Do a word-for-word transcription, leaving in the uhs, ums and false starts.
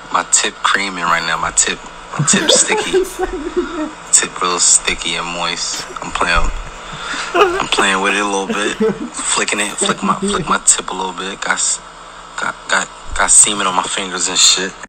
my tip creaming right now. My tip, my tip sticky. Tip real sticky and moist. I'm playing. I'm playing with it a little bit, flicking it, flick my, flick my tip a little bit. Got, got, got, got semen on my fingers and shit.